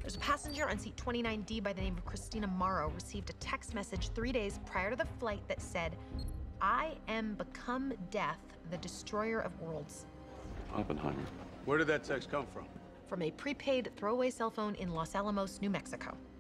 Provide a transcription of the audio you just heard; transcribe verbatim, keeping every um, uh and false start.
There's a passenger on seat twenty-nine D by the name of Christina Morrow received a text message three days prior to the flight that said, "I am become death, the destroyer of worlds." Oppenheimer. Where did that text come from? From a prepaid throwaway cell phone in Los Alamos, New Mexico.